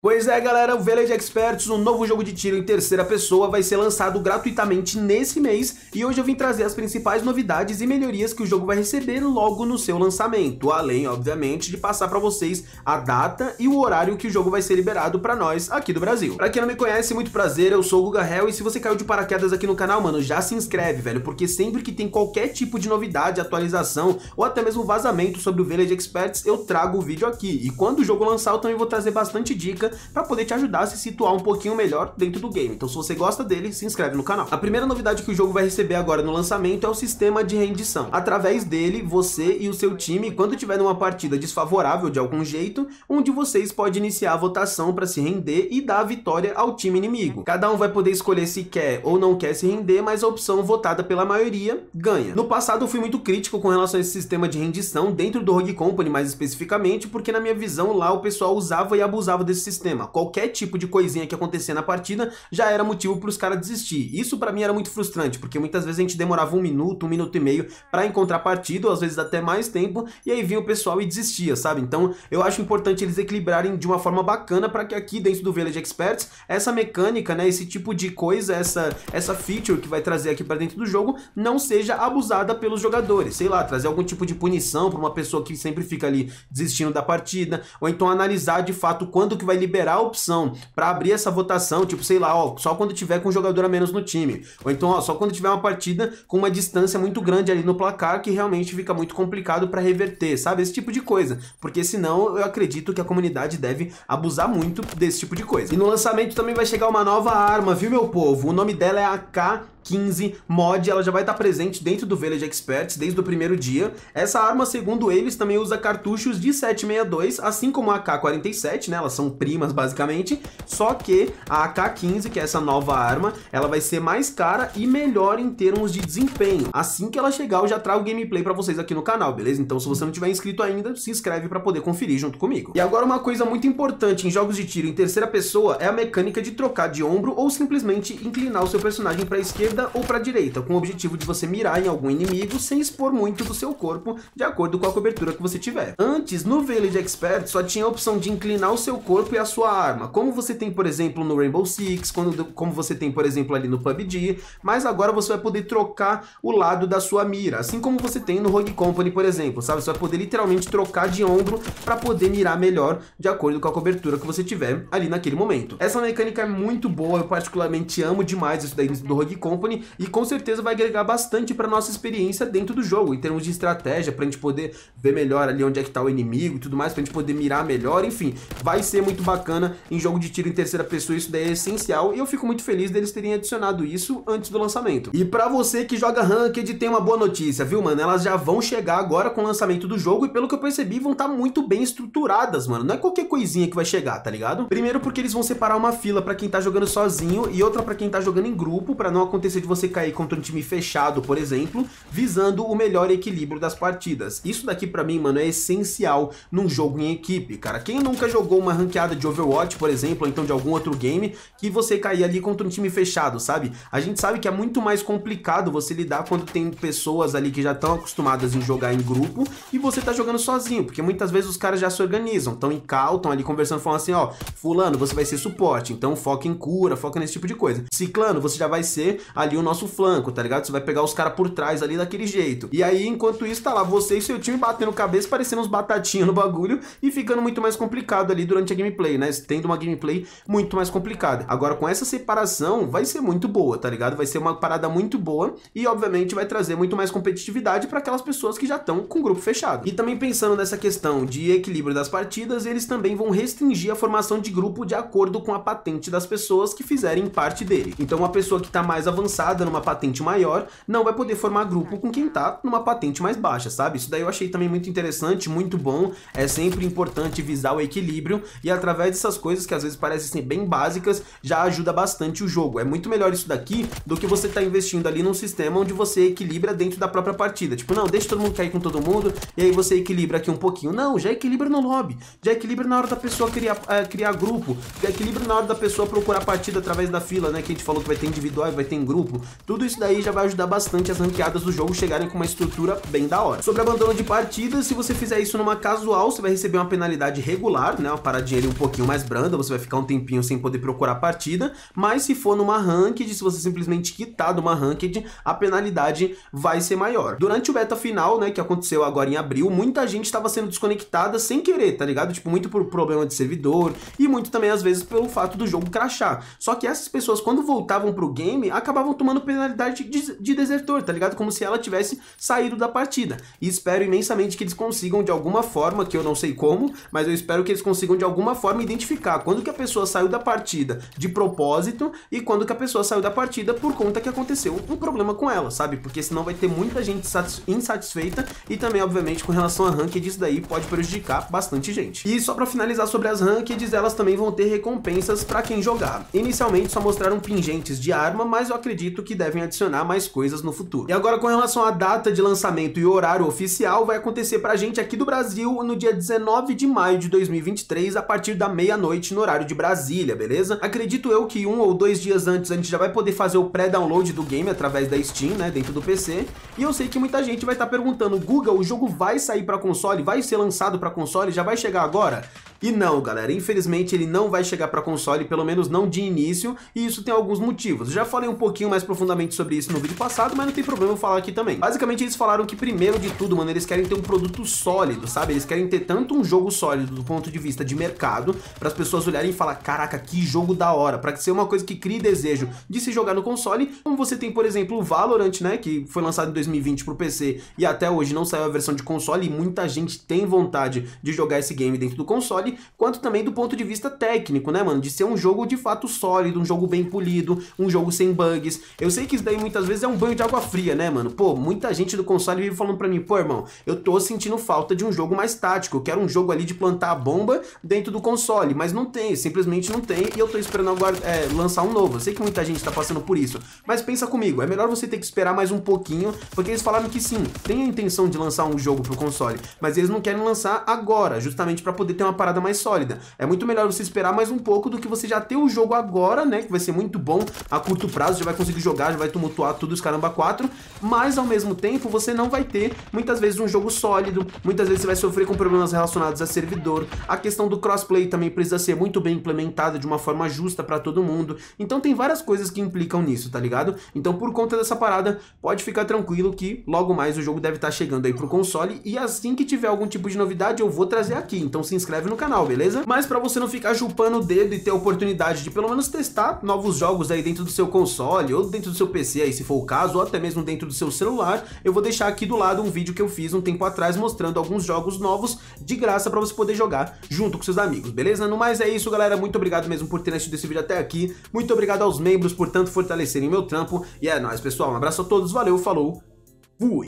Pois é, galera, o Village Experts, um novo jogo de tiro em terceira pessoa, vai ser lançado gratuitamente nesse mês e hoje eu vim trazer as principais novidades e melhorias que o jogo vai receber logo no seu lançamento, além, obviamente, de passar para vocês a data e o horário que o jogo vai ser liberado para nós aqui do Brasil. Para quem não me conhece, muito prazer, eu sou o Guga Hell e se você caiu de paraquedas aqui no canal, mano, já se inscreve, velho, porque sempre que tem qualquer tipo de novidade, atualização ou até mesmo vazamento sobre o Village Experts, eu trago o vídeo aqui e quando o jogo lançar eu também vou trazer bastante dica para poder te ajudar a se situar um pouquinho melhor dentro do game. Então se você gosta dele, se inscreve no canal. A primeira novidade que o jogo vai receber agora no lançamento é o sistema de rendição. Através dele, você e o seu time, quando tiver numa partida desfavorável de algum jeito, um de vocês pode iniciar a votação para se render e dar a vitória ao time inimigo. Cada um vai poder escolher se quer ou não quer se render, mas a opção votada pela maioria ganha. No passado eu fui muito crítico com relação a esse sistema de rendição dentro do Rogue Company, mais especificamente, porque na minha visão lá o pessoal usava e abusava desse sistema. Qualquer tipo de coisinha que acontecia na partida já era motivo para os caras desistir. Isso para mim era muito frustrante, porque muitas vezes a gente demorava um minuto e meio para encontrar partida, ou às vezes até mais tempo, e aí vinha o pessoal e desistia, sabe? Então eu acho importante eles equilibrarem de uma forma bacana para que aqui dentro do Village Experts, essa mecânica, né, esse tipo de coisa, essa feature que vai trazer aqui para dentro do jogo, não seja abusada pelos jogadores. Sei lá, trazer algum tipo de punição para uma pessoa que sempre fica ali desistindo da partida, ou então analisar de fato quando que vai liberar a opção para abrir essa votação, tipo, sei lá, ó, só quando tiver com um jogador a menos no time, ou então, ó, só quando tiver uma partida com uma distância muito grande ali no placar que realmente fica muito complicado para reverter, sabe? Esse tipo de coisa, porque senão eu acredito que a comunidade deve abusar muito desse tipo de coisa. E no lançamento também vai chegar uma nova arma, viu, meu povo? O nome dela é AK-15 Mod, ela já vai estar presente dentro do Village Experts desde o primeiro dia. Essa arma, segundo eles, também usa cartuchos de 7.62, assim como a AK-47, né? Elas são primas basicamente, só que a AK-15, que é essa nova arma, ela vai ser mais cara e melhor em termos de desempenho. Assim que ela chegar, eu já trago gameplay pra vocês aqui no canal, beleza? Então se você não tiver inscrito ainda, se inscreve pra poder conferir junto comigo. E agora uma coisa muito importante em jogos de tiro em terceira pessoa é a mecânica de trocar de ombro ou simplesmente inclinar o seu personagem pra esquerda ou pra direita, com o objetivo de você mirar em algum inimigo sem expor muito do seu corpo, de acordo com a cobertura que você tiver. Antes, no Village Expert, só tinha a opção de inclinar o seu corpo e a sua arma, como você tem, por exemplo, no Rainbow Six, como você tem, por exemplo, ali no PUBG, mas agora você vai poder trocar o lado da sua mira, assim como você tem no Rogue Company, por exemplo, sabe? Você vai poder literalmente trocar de ombro para poder mirar melhor, de acordo com a cobertura que você tiver ali naquele momento. Essa mecânica é muito boa, eu particularmente amo demais isso daí do Rogue Company, e com certeza vai agregar bastante para nossa experiência dentro do jogo, em termos de estratégia, pra gente poder ver melhor ali onde é que tá o inimigo e tudo mais, pra gente poder mirar melhor, enfim, vai ser muito bacana em jogo de tiro em terceira pessoa, isso daí é essencial, e eu fico muito feliz deles terem adicionado isso antes do lançamento. E pra você que joga Ranked, tem uma boa notícia, viu, mano? Elas já vão chegar agora com o lançamento do jogo, e pelo que eu percebi, vão estar muito bem estruturadas, mano, não é qualquer coisinha que vai chegar, tá ligado? Primeiro porque eles vão separar uma fila pra quem tá jogando sozinho, e outra pra quem tá jogando em grupo, pra não acontecer de você cair contra um time fechado, por exemplo, visando o melhor equilíbrio das partidas. Isso daqui pra mim, mano, é essencial num jogo em equipe, cara. Quem nunca jogou uma ranqueada de Overwatch, por exemplo, ou então de algum outro game, que você cair ali contra um time fechado, sabe? A gente sabe que é muito mais complicado você lidar quando tem pessoas ali que já estão acostumadas em jogar em grupo e você tá jogando sozinho, porque muitas vezes os caras já se organizam, estão em call, estão ali conversando, falando assim, ó, fulano, você vai ser suporte, então foca em cura, foca nesse tipo de coisa. Ciclano, você já vai ser ali o nosso flanco, tá ligado? Você vai pegar os caras por trás ali daquele jeito. E aí, enquanto isso, tá lá você e seu time batendo cabeça, parecendo uns batatinhas no bagulho e ficando muito mais complicado ali durante a gameplay, né? Tendo uma gameplay muito mais complicada. Agora, com essa separação, vai ser muito boa, tá ligado? Vai ser uma parada muito boa e, obviamente, vai trazer muito mais competitividade para aquelas pessoas que já estão com o grupo fechado. E também pensando nessa questão de equilíbrio das partidas, eles também vão restringir a formação de grupo de acordo com a patente das pessoas que fizerem parte dele. Então, uma pessoa que tá mais avançada numa patente maior não vai poder formar grupo com quem tá numa patente mais baixa, sabe? Isso daí eu achei também muito interessante, muito bom. É sempre importante visar o equilíbrio e através dessas coisas que às vezes parecem ser bem básicas, já ajuda bastante o jogo. É muito melhor isso daqui do que você tá investindo ali num sistema onde você equilibra dentro da própria partida. Tipo, não, deixa todo mundo cair com todo mundo e aí você equilibra aqui um pouquinho. Não, já equilibra no lobby, já equilibra na hora da pessoa criar grupo, já equilibra na hora da pessoa procurar partida através da fila, né? Que a gente falou que vai ter individual e vai ter em grupo. Tudo isso daí já vai ajudar bastante as ranqueadas do jogo chegarem com uma estrutura bem da hora. Sobre abandono de partidas, se você fizer isso numa casual, você vai receber uma penalidade regular, né? Uma paradinha ali um pouquinho pouquinho mais branda, você vai ficar um tempinho sem poder procurar partida, mas se for numa ranked, se você simplesmente quitar de uma ranked, a penalidade vai ser maior. Durante o beta final, né, que aconteceu agora em abril, muita gente estava sendo desconectada sem querer, tá ligado? Tipo, muito por problema de servidor e muito também às vezes pelo fato do jogo crashar. Só que essas pessoas, quando voltavam pro game, acabavam tomando penalidade de desertor, tá ligado? Como se ela tivesse saído da partida. E espero imensamente que eles consigam de alguma forma, que eu não sei como, mas eu espero que eles consigam de alguma forma identificar quando que a pessoa saiu da partida de propósito e quando que a pessoa saiu da partida por conta que aconteceu um problema com ela, sabe? Porque senão vai ter muita gente insatisfeita e também, obviamente, com relação a ranked, isso daí pode prejudicar bastante gente. E só pra finalizar sobre as rankeds, elas também vão ter recompensas pra quem jogar. Inicialmente só mostraram pingentes de arma, mas eu acredito que devem adicionar mais coisas no futuro. E agora com relação à data de lançamento e horário oficial, vai acontecer pra gente aqui do Brasil no dia 19 de maio de 2023, a partir da meia-noite no horário de Brasília, beleza? Acredito eu que 1 ou 2 dias antes a gente já vai poder fazer o pré-download do game através da Steam, né, dentro do PC. E eu sei que muita gente vai estar perguntando, Guga, o jogo vai sair pra console? Vai ser lançado pra console? Já vai chegar agora? E não, galera, infelizmente ele não vai chegar para console, pelo menos não de início, e isso tem alguns motivos. Eu já falei um pouquinho mais profundamente sobre isso no vídeo passado, mas não tem problema eu falar aqui também. Basicamente eles falaram que primeiro de tudo, mano, eles querem ter um produto sólido, sabe? Eles querem ter tanto um jogo sólido do ponto de vista de mercado, para as pessoas olharem e falar, caraca, que jogo da hora, para ser uma coisa que crie desejo de se jogar no console, como você tem, por exemplo, o Valorant, né, que foi lançado em 2020 pro PC e até hoje não saiu a versão de console, e muita gente tem vontade de jogar esse game dentro do console, quanto também do ponto de vista técnico, né, mano? De ser um jogo de fato sólido, um jogo bem polido, um jogo sem bugs. Eu sei que isso daí muitas vezes é um banho de água fria, né, mano? Pô, muita gente do console vive falando pra mim, pô, irmão, eu tô sentindo falta de um jogo mais tático, eu quero um jogo ali de plantar a bomba dentro do console, mas não tem, simplesmente não tem, e eu tô esperando agora lançar um novo. Eu sei que muita gente tá passando por isso, mas pensa comigo, é melhor você ter que esperar mais um pouquinho, porque eles falaram que sim, tem a intenção de lançar um jogo pro console, mas eles não querem lançar agora, justamente pra poder ter uma parada mais sólida. É muito melhor você esperar mais um pouco do que você já ter o jogo agora, né, que vai ser muito bom a curto prazo, já vai conseguir jogar, já vai tumultuar tudo os caramba 4, mas ao mesmo tempo você não vai ter muitas vezes um jogo sólido, muitas vezes você vai sofrer com problemas relacionados a servidor, a questão do crossplay também precisa ser muito bem implementada de uma forma justa pra todo mundo, então tem várias coisas que implicam nisso, tá ligado? Então por conta dessa parada, pode ficar tranquilo que logo mais o jogo deve estar chegando aí pro console, e assim que tiver algum tipo de novidade eu vou trazer aqui, então se inscreve no canal, beleza? Mas pra você não ficar chupando o dedo e ter a oportunidade de pelo menos testar novos jogos aí dentro do seu console, ou dentro do seu PC aí se for o caso, ou até mesmo dentro do seu celular, eu vou deixar aqui do lado um vídeo que eu fiz um tempo atrás mostrando alguns jogos novos de graça pra você poder jogar junto com seus amigos, beleza? No mais é isso, galera, muito obrigado mesmo por terem assistido esse vídeo até aqui, muito obrigado aos membros por tanto fortalecerem meu trampo, e é nóis, pessoal, um abraço a todos, valeu, falou, fui!